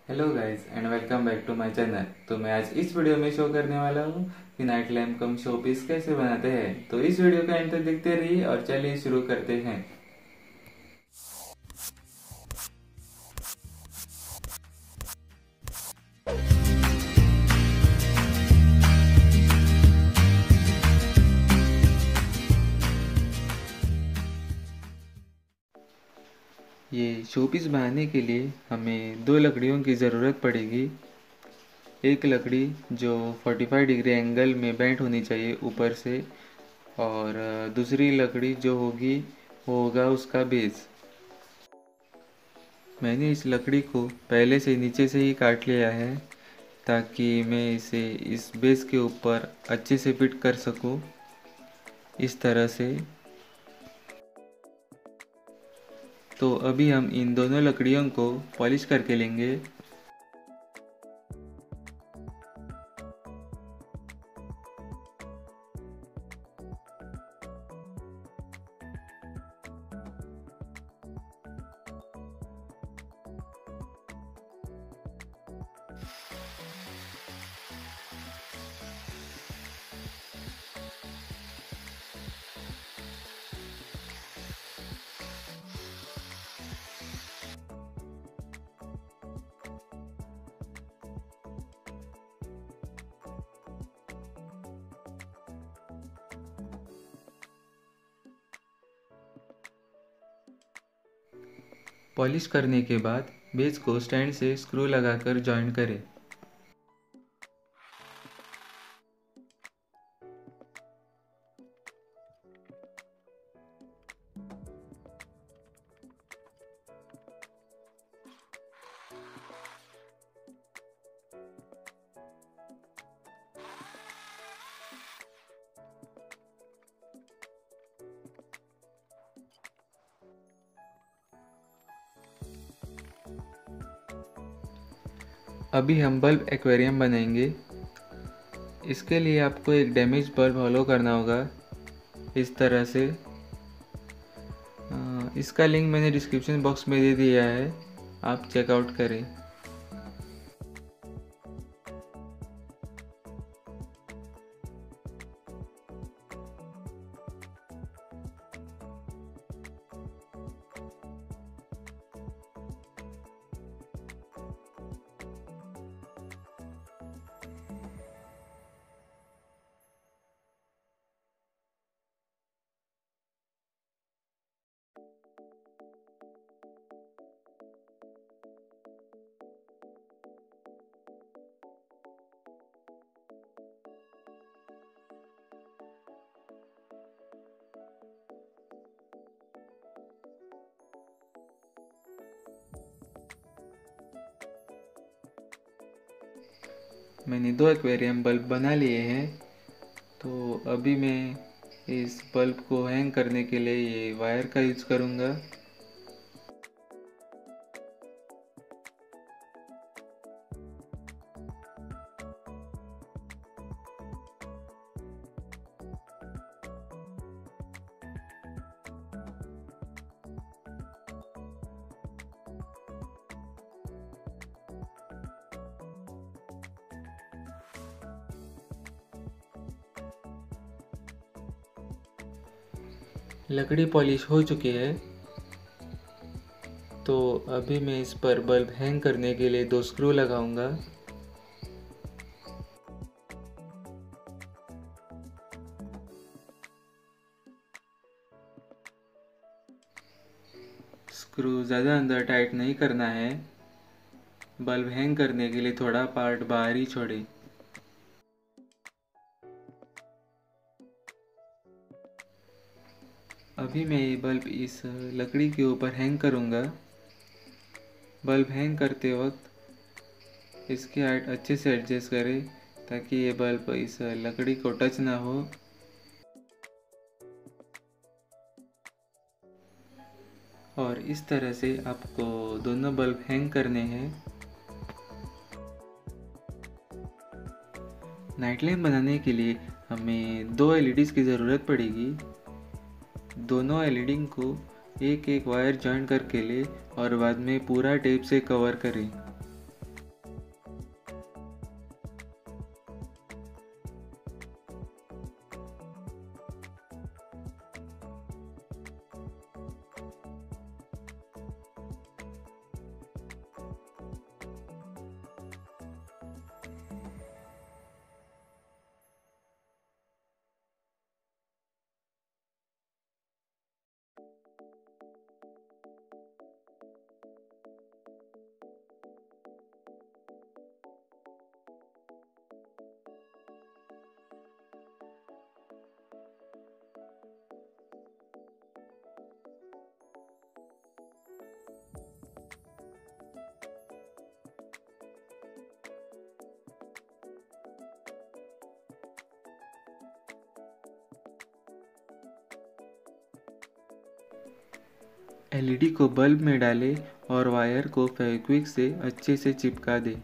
Hello guys and welcome back to my channel. तो मैं आज इस वीडियो में शो करने वाला हूँ कि night lamp cum showpiece कैसे बनाते हैं। तो इस वीडियो का एंड तक देखते रहिए और चलिए शुरू करते हैं। ये शो पीस बनाने के लिए हमें दो लकड़ियों की ज़रूरत पड़ेगी। एक लकड़ी जो 45 डिग्री एंगल में बेंट होनी चाहिए ऊपर से, और दूसरी लकड़ी जो होगी वो होगा उसका बेस। मैंने इस लकड़ी को पहले से नीचे से ही काट लिया है ताकि मैं इसे इस बेस के ऊपर अच्छे से फिट कर सकूं, इस तरह से। तो अभी हम इन दोनों लकड़ियों को पॉलिश करके लेंगे। पॉलिश करने के बाद बेस को स्टैंड से स्क्रू लगाकर जॉइन करें। अभी हम बल्ब एक्वेरियम बनाएंगे। इसके लिए आपको एक डैमेज बल्ब फॉलो करना होगा, इस तरह से। इसका लिंक मैंने डिस्क्रिप्शन बॉक्स में दे दिया है, आप चेकआउट करें। मैंने दो एक्वेरियम बल्ब बना लिए हैं। तो अभी मैं इस बल्ब को हैंग करने के लिए ये वायर का यूज़ करूँगा। लकड़ी पॉलिश हो चुकी है। तो अभी मैं इस पर बल्ब हैंग करने के लिए दो स्क्रू लगाऊंगा। स्क्रू ज़्यादा अंदर टाइट नहीं करना है। बल्ब हैंग करने के लिए थोड़ा पार्ट बाहर ही छोड़ें। अभी मैं ये बल्ब इस लकड़ी के ऊपर हैंग करूँगा। बल्ब हैंग करते वक्त इसकी हाइट अच्छे से एडजस्ट करें ताकि ये बल्ब इस लकड़ी को टच ना हो। और इस तरह से आपको दोनों बल्ब हैंग करने हैं। नाइट लैम्प बनाने के लिए हमें दो एलईडीज़ की ज़रूरत पड़ेगी। दोनों एलईडी को एक एक वायर जॉइन करके ले और बाद में पूरा टेप से कवर करें। एलईडी को बल्ब में डालें और वायर को फेविक्विक से अच्छे से चिपका दें।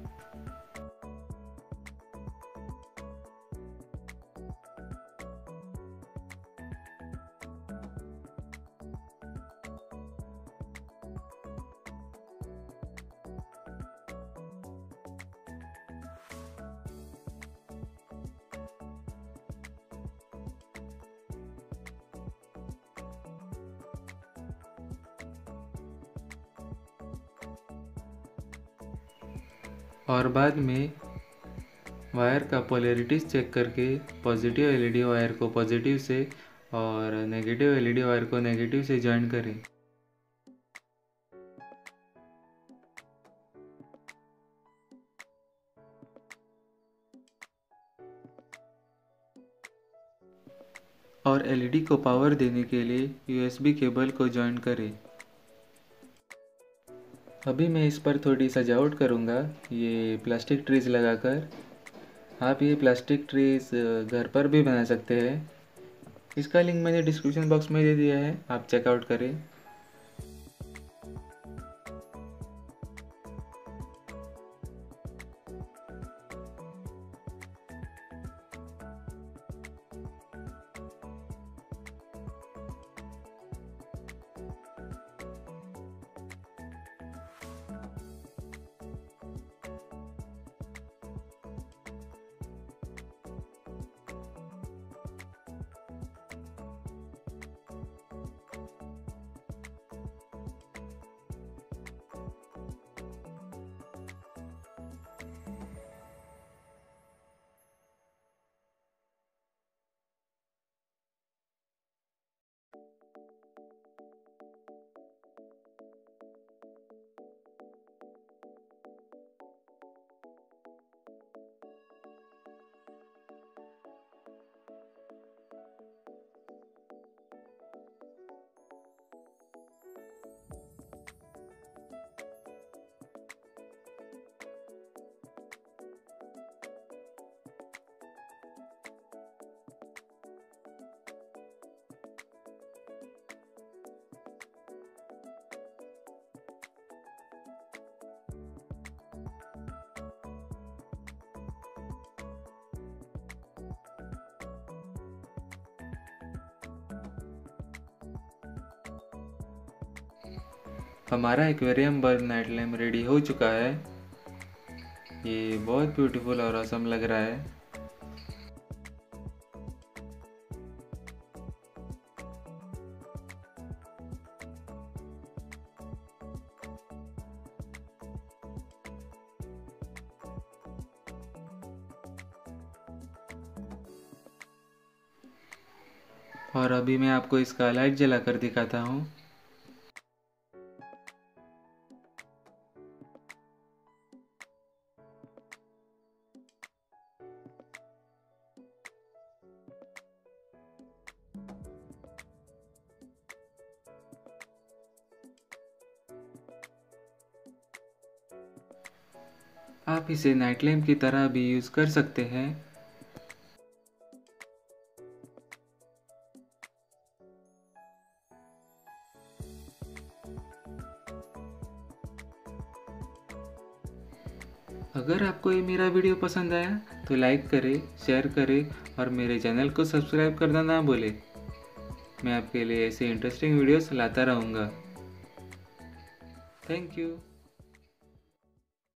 और बाद में वायर का पोलैरिटीज चेक करके पॉजिटिव एलईडी वायर को पॉजिटिव से और नेगेटिव एलईडी वायर को नेगेटिव से जॉइन करें। और एलईडी को पावर देने के लिए यूएसबी केबल को जॉइन करें। अभी मैं इस पर थोड़ी सजावट करूँगा, ये प्लास्टिक ट्रीज लगाकर। आप ये प्लास्टिक ट्रीज घर पर भी बना सकते हैं। इसका लिंक मैंने डिस्क्रिप्शन बॉक्स में दे दिया है, आप चेकआउट करें। हमारा aquarium bulb night lamp ready हो चुका है। ये बहुत ब्यूटीफुल और ऑसम लग रहा है। और अभी मैं आपको इसका लाइट जलाकर दिखाता हूँ। आप इसे नाइट लैम्प की तरह भी यूज़ कर सकते हैं। अगर आपको ये मेरा वीडियो पसंद आया तो लाइक करें, शेयर करें और मेरे चैनल को सब्सक्राइब करना ना भूलें। मैं आपके लिए ऐसे इंटरेस्टिंग वीडियोस लाता रहूँगा। Thank you.